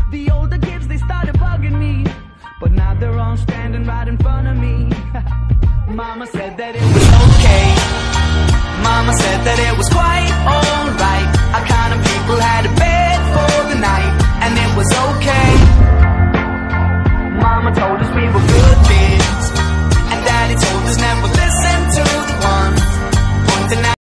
The older kids, they started bugging me, but now they're all standing right in front of me. Mama said that it was okay. Mama said that it was quite